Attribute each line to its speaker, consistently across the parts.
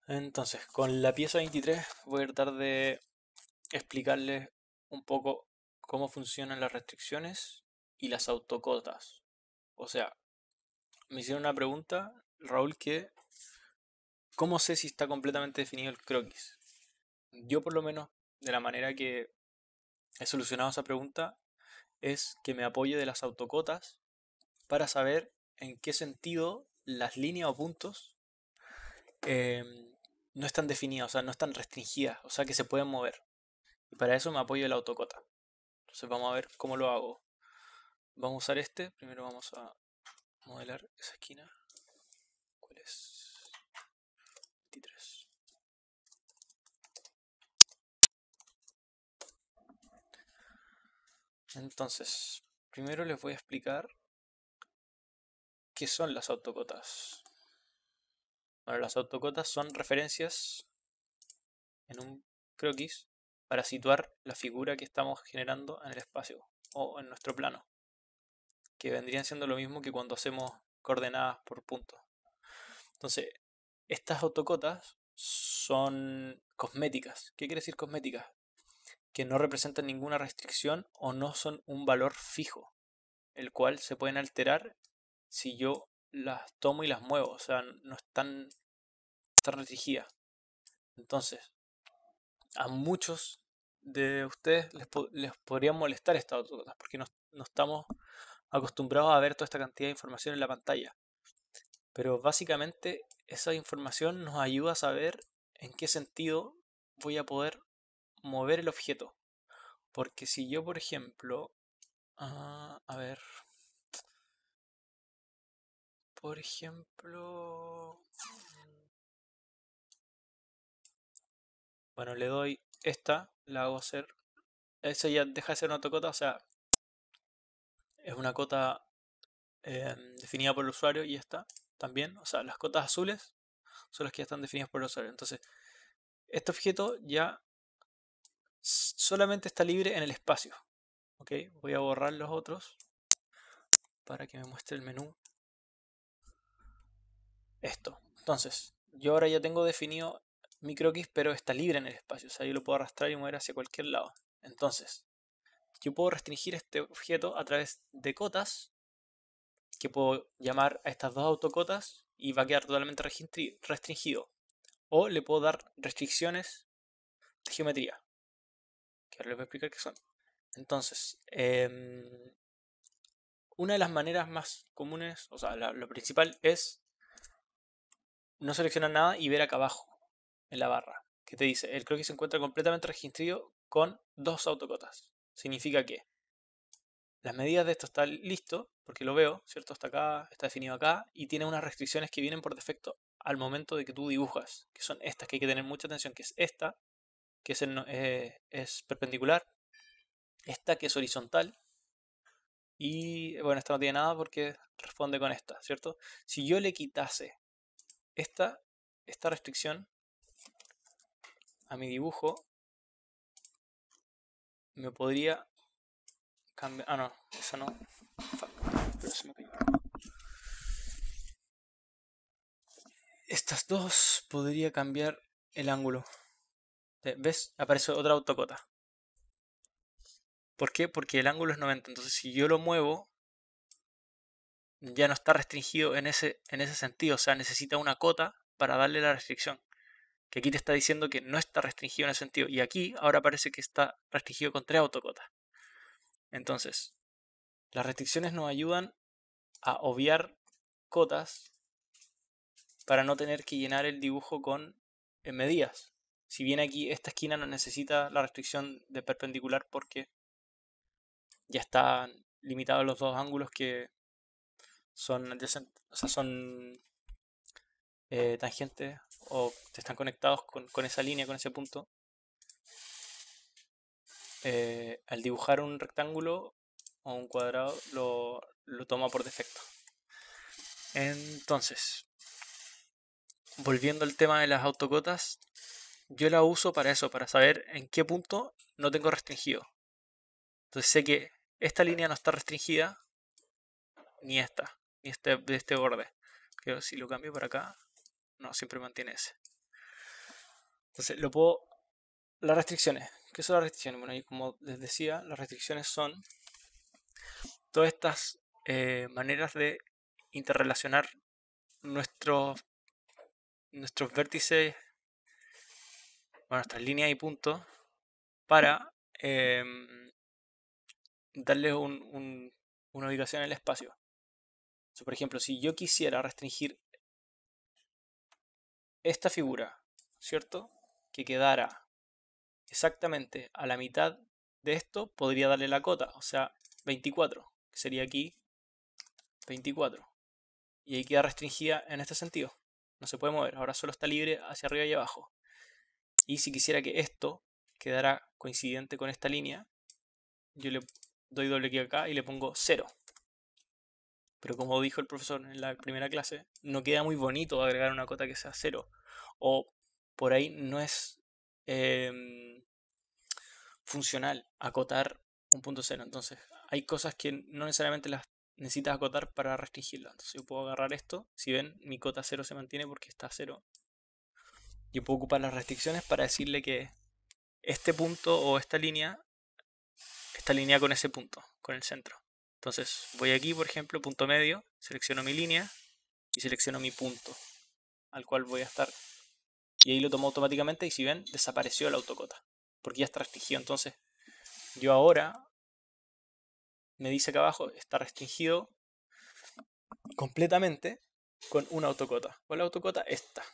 Speaker 1: Entonces, con la pieza 23 voy a tratar de explicarles un poco cómo funcionan las restricciones y las autocotas. O sea, me hicieron una pregunta, Raúl, que ¿cómo sé si está completamente definido el croquis? Yo por lo menos, de la manera que he solucionado esa pregunta, es que me apoye de las autocotas para saber en qué sentido las líneas o puntos eh, no están definidas, o sea, no están restringidas, o sea, que se pueden mover. Y para eso me apoyo de la autocota. Entonces vamos a ver cómo lo hago. Vamos a usar este. Primero vamos a modelar esa esquina. ¿Cuál es? 23. Entonces, primero les voy a explicar qué son las autocotas. Bueno, las autocotas son referencias en un croquis para situar la figura que estamos generando en el espacio o en nuestro plano, que vendrían siendo lo mismo que cuando hacemos coordenadas por puntos. Entonces, estas autocotas son cosméticas. ¿Qué quiere decir cosméticas? Que no representan ninguna restricción o no son un valor fijo, el cual se pueden alterar si yo las tomo y las muevo, o sea, no están restringidas. Entonces, a muchos de ustedes les podrían molestar estas autocotas porque no estamos acostumbrados a ver toda esta cantidad de información en la pantalla. Pero básicamente esa información nos ayuda a saber en qué sentido voy a poder mover el objeto. Porque si yo, por ejemplo, a ver, por ejemplo, bueno, le doy esta, la hago hacer, eso ya deja de ser una autocota, o sea, es una cota definida por el usuario y esta también, o sea, las cotas azules son las que ya están definidas por el usuario. Entonces, este objeto ya solamente está libre en el espacio. Ok, voy a borrar los otros para que me muestre el menú. Esto. Entonces, yo ahora ya tengo definido mi croquis, pero está libre en el espacio. O sea, yo lo puedo arrastrar y mover hacia cualquier lado. Entonces, yo puedo restringir este objeto a través de cotas, que puedo llamar a estas dos autocotas y va a quedar totalmente restringido. O le puedo dar restricciones de geometría, que ahora les voy a explicar qué son. Entonces, una de las maneras más comunes, o sea, lo principal es no seleccionar nada y ver acá abajo en la barra que te dice el croquis se encuentra completamente restringido con dos autocotas. Significa que las medidas de esto están listo porque lo veo, ¿cierto? Está acá, está definido acá y tiene unas restricciones que vienen por defecto al momento de que tú dibujas, que son estas que hay que tener mucha atención, que es esta, que es perpendicular, esta que es horizontal y bueno, esta no tiene nada porque responde con esta, ¿cierto? Si yo le quitase esta, esta restricción a mi dibujo, me podría cambiar. Ah, no, esa no. Fuck, pero se me cayó. Estas dos podría cambiar el ángulo. ¿Ves? Aparece otra autocota. ¿Por qué? Porque el ángulo es 90. Entonces, si yo lo muevo, ya no está restringido en ese sentido. O sea, necesita una cota para darle la restricción. Que aquí te está diciendo que no está restringido en ese sentido. Y aquí ahora parece que está restringido con tres autocotas. Entonces, las restricciones nos ayudan a obviar cotas para no tener que llenar el dibujo con medidas. Si bien aquí esta esquina no necesita la restricción de perpendicular porque ya están limitados los dos ángulos que son adyacentes, o sea, son tangentes o están conectados con esa línea, con ese punto. Al dibujar un rectángulo o un cuadrado lo toma por defecto. Entonces, volviendo al tema de las autocotas, yo la uso para eso, para saber en qué punto no tengo restringido. Entonces sé que esta línea no está restringida, ni esta, ni de este borde. Pero si lo cambio para acá, no, siempre mantiene ese. Entonces lo puedo... Las restricciones. ¿Qué son las restricciones? Bueno, y como les decía, las restricciones son todas estas maneras de interrelacionar nuestros, nuestros vértices, bueno, nuestras líneas y puntos para darle una ubicación en el espacio. O sea, por ejemplo, si yo quisiera restringir esta figura, ¿cierto? Que quedara exactamente a la mitad de esto, podría darle la cota, o sea, 24, que sería aquí 24. Y ahí queda restringida en este sentido. No se puede mover, ahora solo está libre hacia arriba y abajo. Y si quisiera que esto quedara coincidente con esta línea, yo le doy doble clic acá y le pongo 0. Pero como dijo el profesor en la primera clase, no queda muy bonito agregar una cota que sea 0. O por ahí no es funcional acotar un punto 0. Entonces hay cosas que no necesariamente las necesitas acotar para restringirla. Entonces yo puedo agarrar esto. Si ven, mi cota 0 se mantiene porque está 0. Yo puedo ocupar las restricciones para decirle que este punto o esta línea está alineada con ese punto, con el centro. Entonces voy aquí, por ejemplo, punto medio, selecciono mi línea y selecciono mi punto al cual voy a estar. Y ahí lo tomo automáticamente y si ven, desapareció la autocota. Porque ya está restringido. Entonces yo ahora, me dice acá abajo, está restringido completamente con una autocota. ¿Cuál es la autocota? Esta.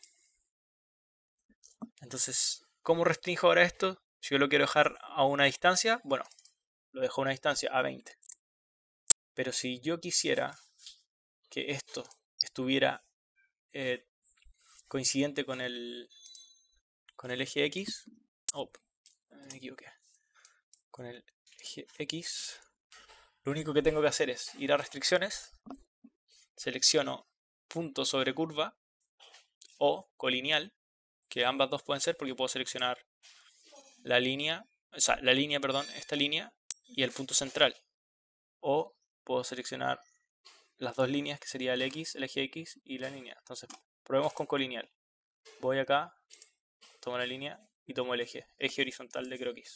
Speaker 1: Entonces, ¿cómo restringo ahora esto? Si yo lo quiero dejar a una distancia, bueno, lo dejo a una distancia a 20. Pero si yo quisiera que esto estuviera coincidente con el eje X, oh, me equivoqué, con el eje X, lo único que tengo que hacer es ir a restricciones, selecciono punto sobre curva o colineal, que ambas dos pueden ser porque puedo seleccionar la línea, o sea, la línea, perdón, esta línea y el punto central. O puedo seleccionar las dos líneas, que sería el X, el eje X y la línea. Entonces, probemos con colineal. Voy acá, tomo la línea y tomo el eje horizontal de croquis.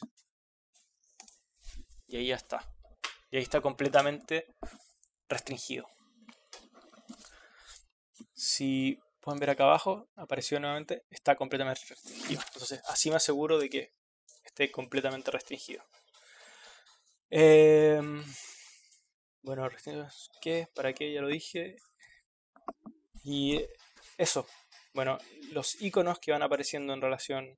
Speaker 1: Y ahí ya está. Y ahí está completamente restringido. Si pueden ver acá abajo, apareció nuevamente, está completamente restringido. Entonces, así me aseguro de que esté completamente restringido. Bueno, ¿qué? ¿Para qué? Ya lo dije. Y eso. Bueno, los iconos que van apareciendo en relación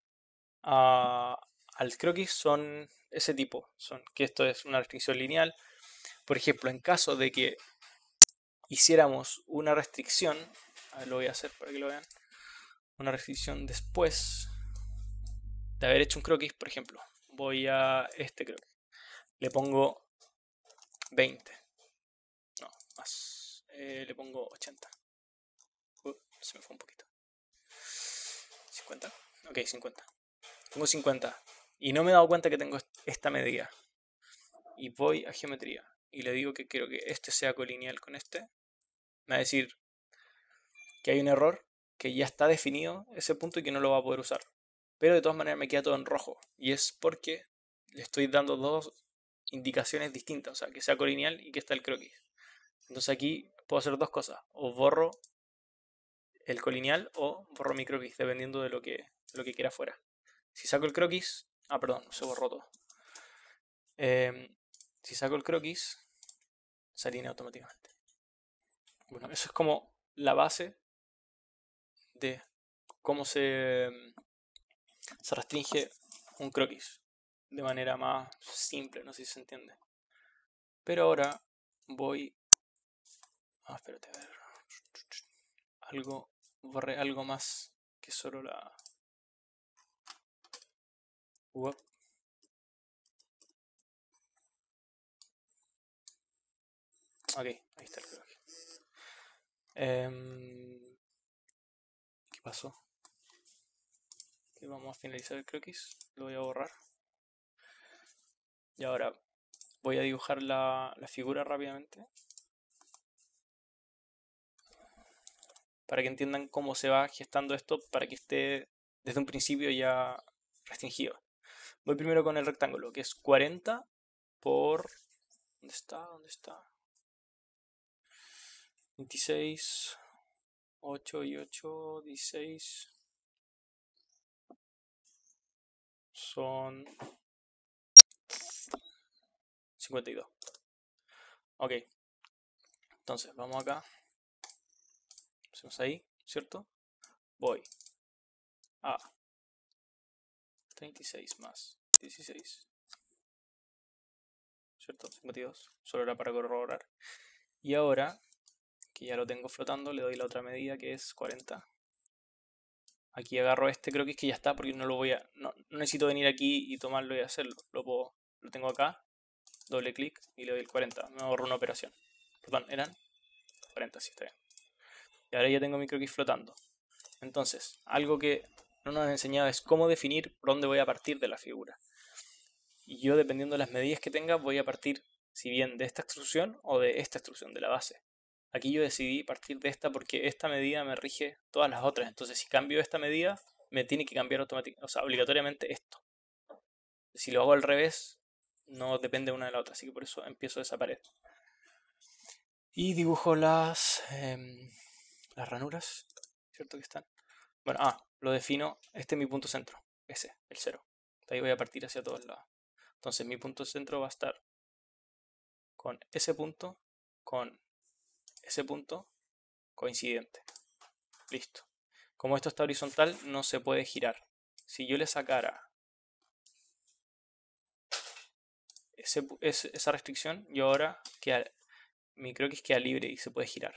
Speaker 1: al croquis son ese tipo. Son que esto es una restricción lineal. Por ejemplo, en caso de que hiciéramos una restricción, a ver, lo voy a hacer para que lo vean, una restricción después de haber hecho un croquis, por ejemplo, voy a este croquis, le pongo 20, no, más, le pongo 80, se me fue un poquito, 50, ok, 50, pongo 50 y no me he dado cuenta que tengo esta medida y voy a geometría y le digo que quiero que este sea colineal con este, me va a decir que hay un error, que ya está definido ese punto y que no lo va a poder usar. Pero de todas maneras me queda todo en rojo. Y es porque le estoy dando dos indicaciones distintas. O sea, que sea colineal y que está el croquis. Entonces aquí puedo hacer dos cosas. O borro el colineal o borro mi croquis, dependiendo de lo que quiera fuera. Si saco el croquis... Ah, perdón, se borró todo. Si saco el croquis, se alinea automáticamente. Bueno, eso es como la base de cómo se restringe un croquis de manera más simple, no sé si se entiende. Pero ahora voy... espérate, a ver. Borré algo más que solo la... Uop. Ok, ahí está el croquis. ¿Qué pasó? Que vamos a finalizar el croquis. Lo voy a borrar. Y ahora voy a dibujar la figura rápidamente. Para que entiendan cómo se va gestando esto para que esté desde un principio ya restringido. Voy primero con el rectángulo, que es 40 por... ¿Dónde está? ¿Dónde está? 26, 8 y 8, 16. Son 52. Ok, entonces vamos acá. Hacemos ahí, ¿cierto? Voy a 36 más 16. ¿Cierto? 52. Solo era para corroborar. Y ahora, que ya lo tengo flotando, le doy la otra medida que es 40. Aquí agarro este, creo que es que ya está, porque no lo voy a... No necesito venir aquí y tomarlo y hacerlo. Lo tengo acá, doble clic y le doy el 40. Me ahorro una operación. Perdón, eran 40, sí, está bien. Y ahora ya tengo mi croquis flotando. Entonces, algo que no nos han enseñado es cómo definir por dónde voy a partir de la figura. Y yo, dependiendo de las medidas que tenga, voy a partir, si bien de esta extrusión o de esta extrusión, de la base. Aquí yo decidí partir de esta porque esta medida me rige todas las otras. Entonces, si cambio esta medida, me tiene que cambiar automáticamente, o sea, obligatoriamente esto. Si lo hago al revés, no depende una de la otra. Así que por eso empiezo de esa pared. Y dibujo las ranuras, ¿cierto que están? Bueno, lo defino. Este es mi punto centro. Ese, el 0. De ahí voy a partir hacia todos lados. Entonces mi punto centro va a estar con ese punto coincidente. Listo. Como esto está horizontal, no se puede girar. Si yo le sacara esa restricción, yo ahora mi croquis queda libre y se puede girar.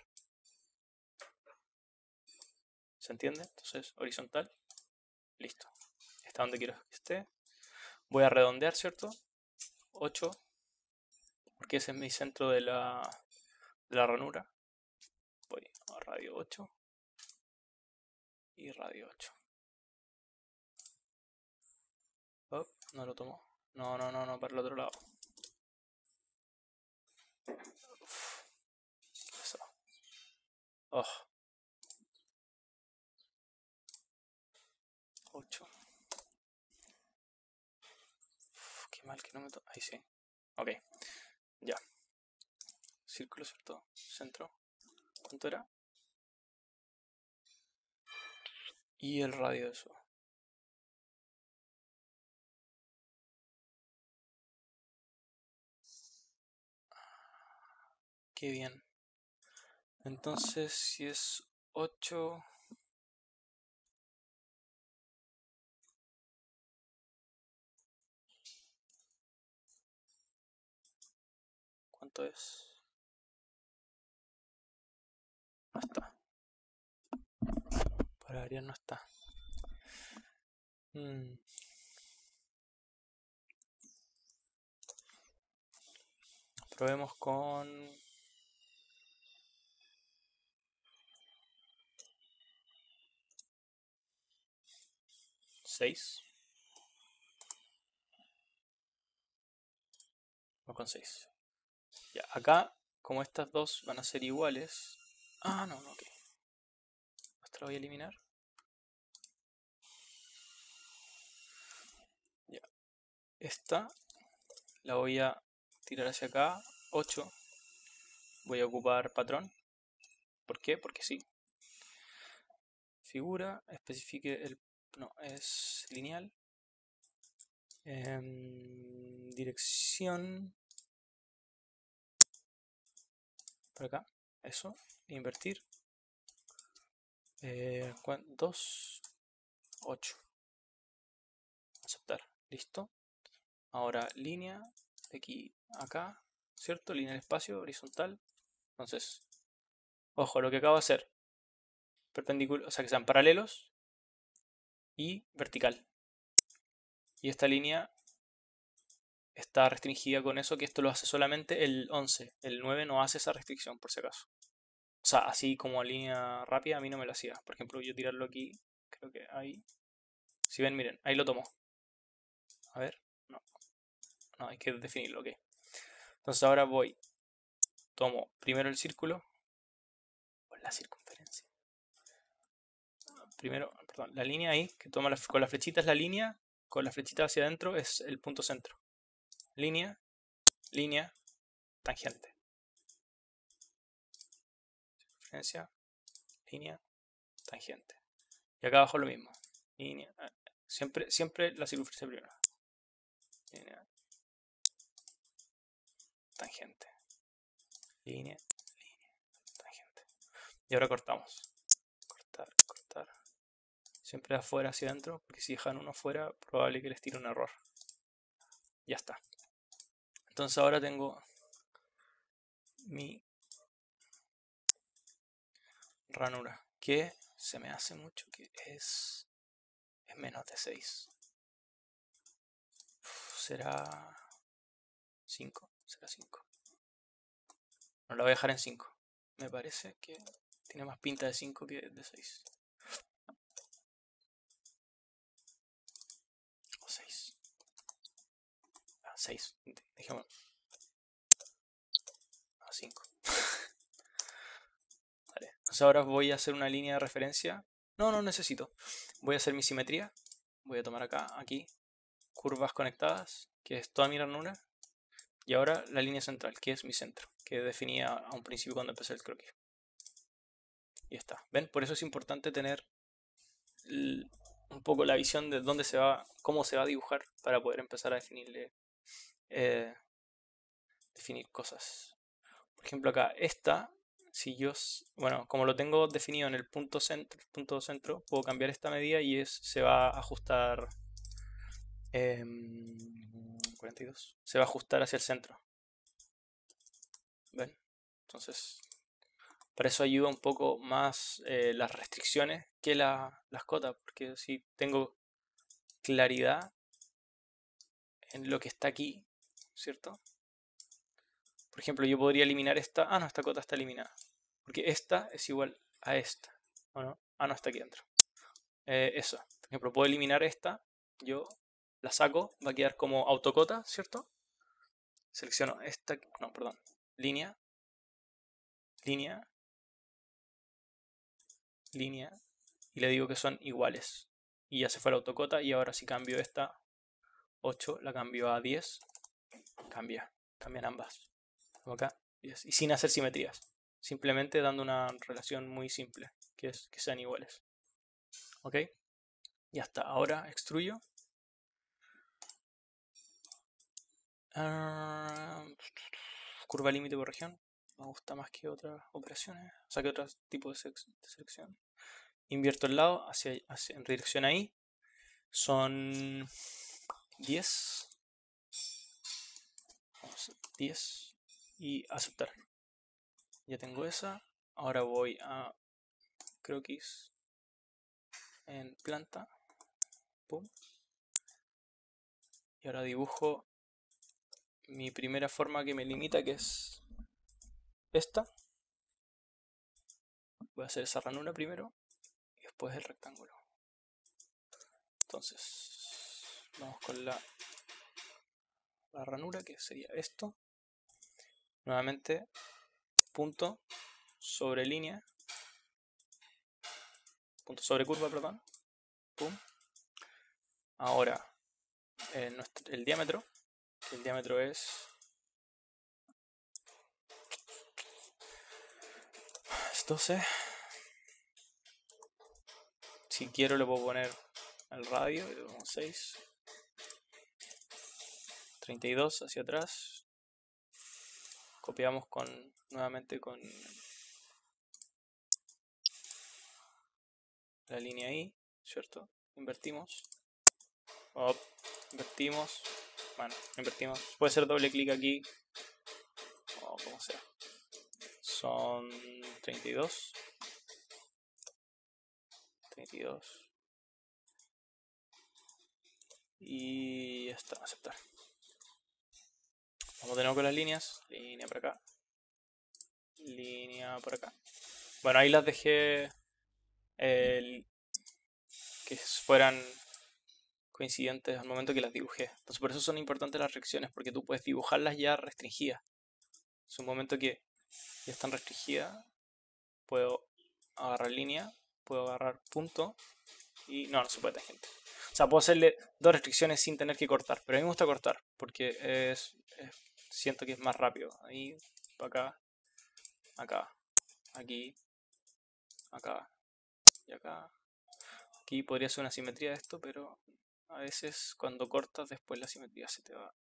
Speaker 1: ¿Se entiende? Entonces, horizontal. Listo. Está donde quiero que esté. Voy a redondear, ¿cierto? 8. Porque ese es mi centro de la ranura. Voy a radio 8. Y radio 8. Oh, no lo tomo. No, para el otro lado. Uf, eso. Oh. 8. Uf, qué mal que no me tomo. Ahí sí. Ok. Ya. Círculo, ¿cierto? Centro. ¿Cuánto era? Y el radio de eso. Qué bien. Entonces, si es 8... ¿Cuánto es? No está. Para variar no está. Probemos con 6. O con 6. Ya, acá, como estas dos van a ser iguales. No, ok. Esta la voy a eliminar. Ya. Esta la voy a tirar hacia acá. 8. Voy a ocupar patrón. ¿Por qué? Porque sí. Figura, especifique el... No, es lineal. Dirección. Por acá. Eso. Invertir. 2. 8. Aceptar. Listo. Ahora línea. De aquí a acá. ¿Cierto? Línea del espacio. Horizontal. Entonces, ojo, lo que acabo de hacer. Perpendicular. O sea, que sean paralelos. Y vertical. Y esta línea está restringida con eso, que esto lo hace solamente el 11. El 9 no hace esa restricción, por si acaso. O sea, así como línea rápida, a mí no me lo hacía. Por ejemplo, yo tirarlo aquí, creo que ahí. Si ven, miren, ahí lo tomo. A ver, no. No, hay que definirlo, ok. Entonces ahora voy. Tomo primero el círculo. O la circunferencia. primero, perdón, la línea ahí, que toma con la flechita es la línea, con la flechita hacia adentro es el punto centro. Línea, línea, tangente. Referencia, línea, tangente. Y acá abajo lo mismo. Línea, siempre la circunferencia primero. Línea, tangente. Línea, línea, tangente. Y ahora cortamos. Cortar, cortar. Siempre de afuera hacia adentro, porque si dejan uno afuera, probable que les tire un error. Ya está. Entonces ahora tengo mi ranura, que se me hace mucho, que es menos de 6. Será 5. Será 5. No la voy a dejar en 5. Me parece que tiene más pinta de 5 que de 6. O 6. 6. Dejémoslo. 5. Vale. Entonces ahora voy a hacer una línea de referencia. No necesito. Voy a hacer mi simetría. Voy a tomar acá, aquí, curvas conectadas, que es toda mi ranura. Y ahora la línea central, que es mi centro, que definía a un principio cuando empecé el croquis. Y está. ¿Ven? Por eso es importante tener un poco la visión de dónde se va, cómo se va a dibujar para poder empezar a definir cosas. Por ejemplo acá, esta, si yo, bueno, como lo tengo definido en el punto centro, puedo cambiar esta medida y se va a ajustar 42. Se va a ajustar hacia el centro. ¿Ven? Entonces, para eso ayuda un poco más las restricciones que las cotas, porque si tengo claridad en lo que está aquí, ¿cierto? Por ejemplo, yo podría eliminar esta. Ah, no, esta cota está eliminada. Porque esta es igual a esta. ¿O no? Ah, no, está aquí dentro. Eso. Por ejemplo, puedo eliminar esta. Yo la saco. Va a quedar como autocota, ¿cierto? Selecciono esta. No, perdón. Línea. Línea. Línea. Y le digo que son iguales. Y ya se fue la autocota. Y ahora si cambio esta 8, la cambio a 10. Cambian ambas. Como acá. 10. Y sin hacer simetrías. Simplemente dando una relación muy simple. Que es que sean iguales. ¿Ok? Ya está. Ahora extruyo. Curva límite por región. Me gusta más que otras operaciones. O sea, que otros tipos de selección. Invierto el lado en dirección ahí. Son 10. Vamos a 10. Y aceptar. Ya tengo esa. Ahora voy a croquis en planta. Pum. Y ahora dibujo mi primera forma que me limita, que es esta. Voy a hacer esa ranura primero y después el rectángulo. Entonces, vamos con la ranura, que sería esto. Nuevamente, punto sobre línea, punto sobre curva, perdón. Pum. Ahora, el diámetro, que el diámetro es 12. Si quiero le puedo poner el radio, 6. 32 hacia atrás. Copiamos nuevamente con la línea ahí, ¿cierto? Invertimos. Invertimos. Bueno, invertimos. Puede ser doble clic aquí. O como sea. Son 32. 32. Y ya está, aceptar. Vamos de nuevo con las líneas. Línea por acá. Línea por acá. Bueno, ahí las dejé que fueran coincidentes al momento que las dibujé. Entonces por eso son importantes las reacciones, porque tú puedes dibujarlas ya restringidas. Es un momento que ya están restringidas. Puedo agarrar línea, puedo agarrar punto y no se puede tangente. O sea, puedo hacerle dos restricciones sin tener que cortar, pero a mí me gusta cortar porque siento que es más rápido. Ahí, acá, acá, aquí, acá y acá. Aquí podría ser una simetría de esto, pero a veces cuando cortas después la simetría se te va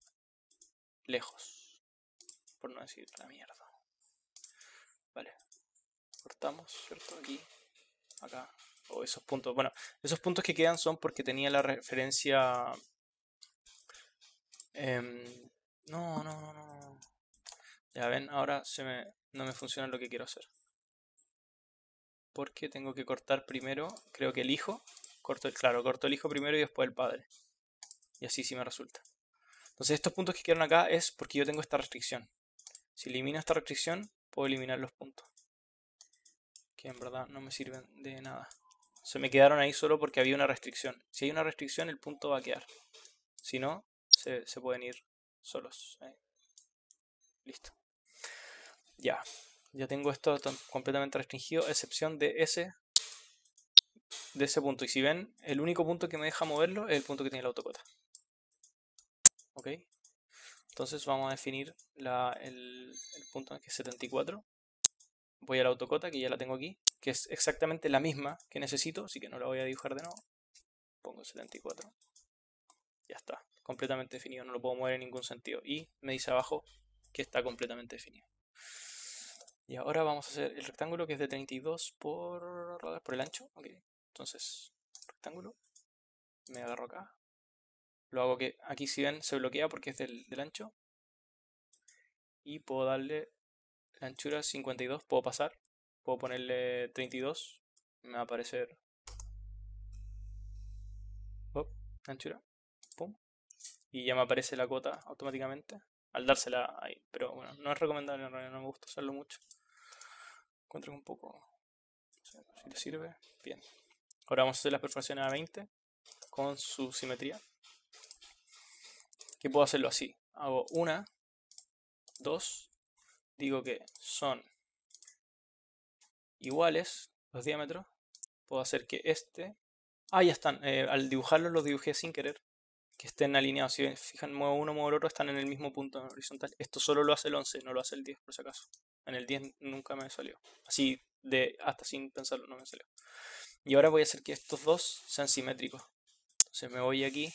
Speaker 1: lejos, por no decir la mierda. Vale, cortamos, ¿cierto? Aquí, acá, o esos puntos. Bueno, esos puntos que quedan son porque tenía la referencia... no. Ya ven, ahora no me funciona lo que quiero hacer. Porque tengo que cortar primero, creo que el hijo. Corto el hijo primero y después el padre. Y así sí me resulta. Entonces estos puntos que quedan acá es porque yo tengo esta restricción. Si elimino esta restricción, puedo eliminar los puntos. Que en verdad no me sirven de nada. Se me quedaron ahí solo porque había una restricción. Si hay una restricción, el punto va a quedar. Si no, se pueden ir solos. Listo. Ya. Ya tengo esto completamente restringido, excepción de ese punto. Y si ven, el único punto que me deja moverlo es el punto que tiene la autocota. ¿Ok? Entonces vamos a definir el punto que es 74. Voy a la autocota, que ya la tengo aquí, que es exactamente la misma que necesito, así que no la voy a dibujar de nuevo. Pongo 74. Ya está, completamente definido, no lo puedo mover en ningún sentido. Y me dice abajo que está completamente definido. Y ahora vamos a hacer el rectángulo, que es de 32 por el ancho. Ok, entonces, rectángulo. Me agarro acá. Lo hago que aquí, si ven, se bloquea porque es del ancho. Y puedo darle la anchura 52. Puedo pasar. Puedo ponerle 32. Me va a aparecer... anchura. Pum. Y ya me aparece la cota automáticamente. Al dársela ahí. Pero bueno, no es recomendable en realidad. No me gusta usarlo mucho. Encuentro un poco... Si te sirve, bien. Ahora vamos a hacer las perforaciones a 20 con su simetría. Que puedo hacerlo así. Hago una, dos, digo que son iguales los diámetros. Puedo hacer que este... Ah, ya están. Al dibujarlos los dibujé sin querer. Que estén alineados. Si fijan, muevo uno, muevo el otro, están en el mismo punto horizontal. Esto solo lo hace el 11, no lo hace el 10 por si acaso. En el 10 nunca me salió. Así, hasta sin pensarlo, no me salió. Y ahora voy a hacer que estos dos sean simétricos. Entonces me voy aquí.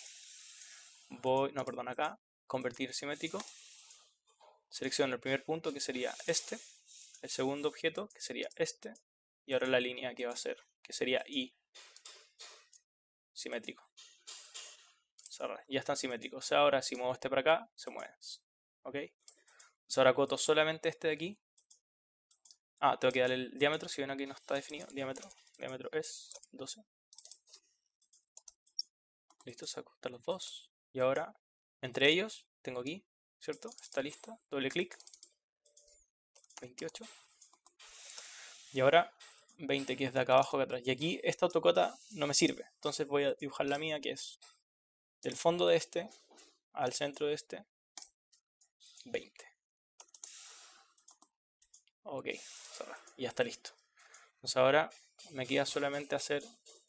Speaker 1: Acá. Convertir simétrico. Selecciono el primer punto, que sería este. El segundo objeto, que sería este. Y ahora la línea que va a ser, que sería Y. Simétrico. Ya están simétricos. O sea, ahora si muevo este para acá, se mueve. ¿Ok? Entonces ahora coto solamente este de aquí. Ah, tengo que darle el diámetro. Si ven, aquí no está definido. Diámetro es 12. Listo, se ajustan los dos. Y ahora, entre ellos, tengo aquí, ¿cierto? Está lista. Doble clic. 28. Y ahora 20, que es de acá abajo que atrás. Y aquí esta autocota no me sirve. Entonces voy a dibujar la mía, que es del fondo de este al centro de este, 20. Ok, y ya está listo. Entonces ahora me queda solamente hacer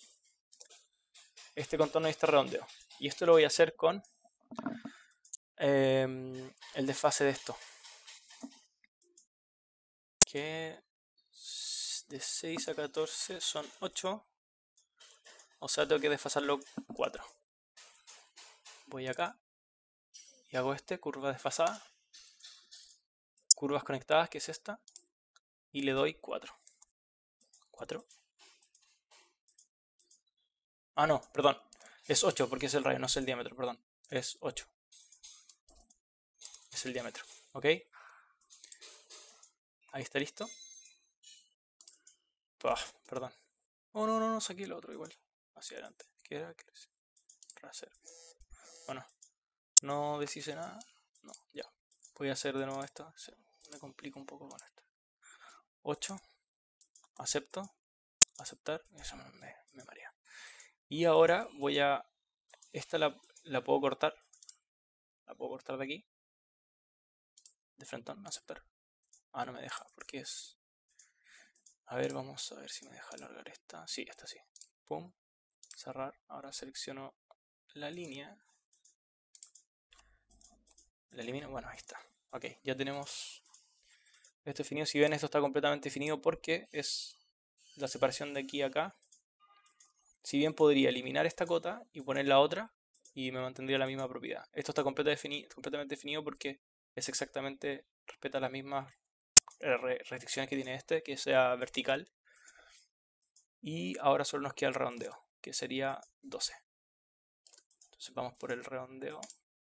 Speaker 1: este contorno y este redondeo. Y esto lo voy a hacer con el desfase de esto. Que de 6 a 14 son 8. O sea, tengo que desfasarlo 4. Voy acá y hago curva desfasada. Curvas conectadas, que es esta. Y le doy 4. 4. Ah, no, perdón. Es 8 porque es el radio, no es el diámetro, perdón. Es 8. Es el diámetro. ¿Ok? Ahí está listo. Perdón. Oh, no, saqué el otro igual. Hacia adelante. ¿Qué era? Raser. Bueno, no deshice nada. No, ya. Voy a hacer de nuevo esto. Me complico un poco con esto. 8. Acepto. Aceptar. Eso me marea. Y ahora voy a... Esta la puedo cortar. La puedo cortar de aquí. De frente, aceptar. Ah, no me deja porque es... A ver, vamos a ver si me deja alargar esta. Sí, esta sí. Pum. Cerrar. Ahora selecciono la línea. La elimino. Bueno, ahí está. Ok, ya tenemos esto definido. Si ven, esto está completamente definido porque es la separación de aquí a acá. Si bien podría eliminar esta cota y poner la otra y me mantendría la misma propiedad. Esto está completamente definido porque es exactamente, respeta las mismas restricciones que tiene este, que sea vertical. Y ahora solo nos queda el redondeo, que sería 12. Entonces vamos por el redondeo.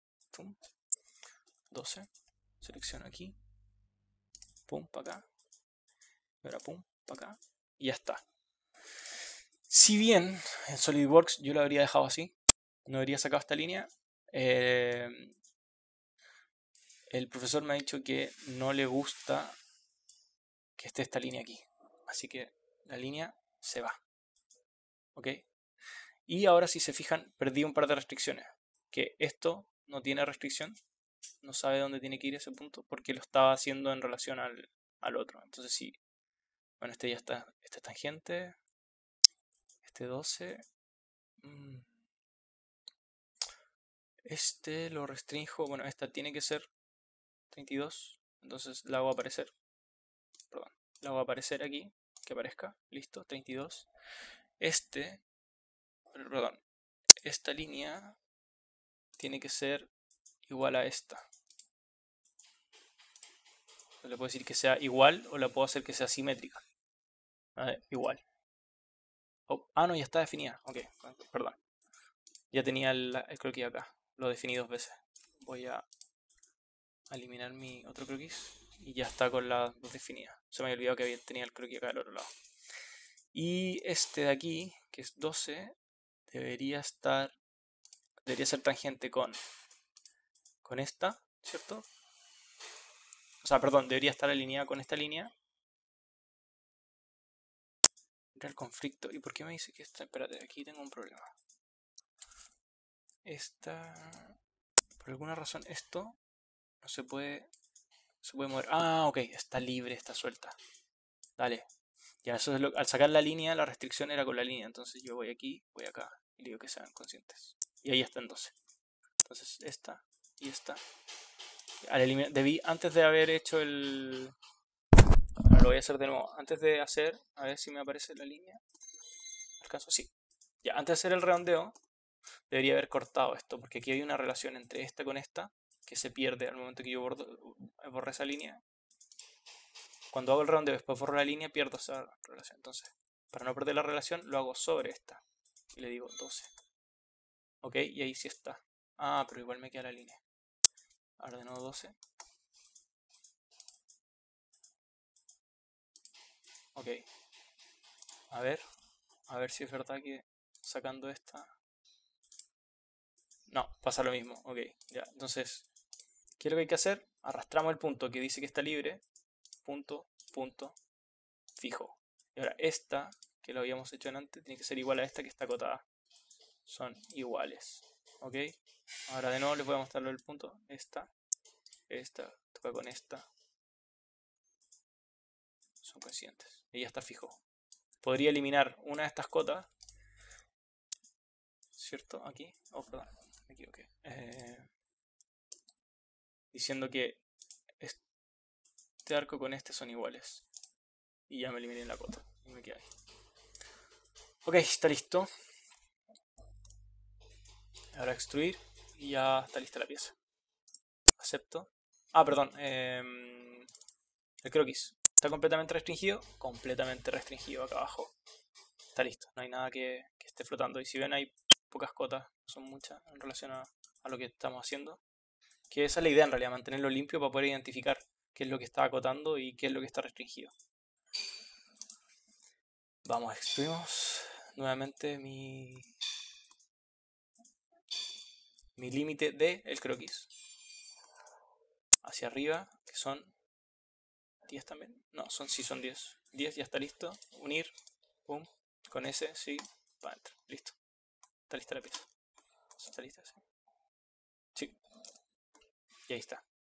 Speaker 1: 12. Selecciono aquí. Pum, para acá. Y ahora pum, para acá. Y ya está. Si bien en SolidWorks yo lo habría dejado así, no habría sacado esta línea, el profesor me ha dicho que no le gusta que esté esta línea aquí. Así que la línea se va. ¿Ok? Y ahora si se fijan, perdí un par de restricciones. Que esto no tiene restricción. No sabe dónde tiene que ir ese punto porque lo estaba haciendo en relación al otro. Entonces sí. Bueno, este ya está. Este es tangente. Este 12. Este lo restrinjo. Bueno, esta tiene que ser 32. Entonces la hago aparecer. Perdón. La hago aparecer aquí. Que aparezca. Listo. 32. Perdón. Esta línea tiene que ser igual a esta. Le puedo decir que sea igual o la puedo hacer que sea simétrica. Igual. Oh, no, ya está definida. Ok, perdón. Ya tenía el croquis acá. Lo definí 2 veces. Voy a eliminar mi otro croquis. Y ya está con las dos definidas. Se me había olvidado que tenía el croquis acá del otro lado. Y este de aquí, que es 12, debería ser tangente con esta, ¿cierto? O sea, perdón, debería estar alineada con esta línea. Entra el conflicto. ¿Y por qué me dice que esta? Espérate, aquí tengo un problema. Por alguna razón esto no se puede mover. Ah, ok, está libre, está suelta. Dale. Ya, eso es al sacar la línea, la restricción era con la línea. Entonces yo voy aquí, voy acá y digo que sean conscientes. Y ahí está en 12. Entonces esta y esta. Al eliminar, antes de haber hecho el... Ahora lo voy a hacer de nuevo. Antes de hacer, a ver si me aparece la línea. ¿Alcanzo? Sí. Ya, antes de hacer el redondeo, debería haber cortado esto, porque aquí hay una relación entre esta con esta, que se pierde al momento que yo borré esa línea. Cuando hago el redondeo y después borro la línea, pierdo esa relación. Entonces, para no perder la relación, lo hago sobre esta. Y le digo 12. Ok, y ahí sí está. Ah, pero igual me queda la línea. Ahora de nuevo 12. Ok. A ver si es verdad que sacando esta... No, pasa lo mismo. Ok, ya. Entonces, ¿qué es lo que hay que hacer? Arrastramos el punto que dice que está libre. Punto, punto, fijo. Y ahora esta, que lo habíamos hecho en antes, tiene que ser igual a esta que está acotada. Son iguales. ¿Ok? Ahora de nuevo les voy a mostrarlo el punto. Esta toca con esta. Son coincidentes. Y ya está fijo. Podría eliminar una de estas cotas. ¿Cierto? Aquí. Oh, perdón. Me equivoqué. Diciendo que este arco con este son iguales. Y ya me eliminé la cota. Y me queda ahí. Ok, está listo. Ahora extruir. Y ya está lista la pieza. Acepto. Perdón. El croquis. ¿Está completamente restringido? Completamente restringido acá abajo. Está listo. No hay nada que esté flotando. Y si ven hay pocas cotas. Son muchas en relación a lo que estamos haciendo. Que esa es la idea en realidad. Mantenerlo limpio para poder identificar qué es lo que está acotando y qué es lo que está restringido. Vamos, extruimos nuevamente mi límite de el croquis. Hacia arriba, que son 10 también. No, sí son 10. 10 ya está listo. Unir. Pum. Con ese, sí. Para adentro. Listo. Está lista la pieza. ¿Está lista? Sí. Sí. Y ahí está.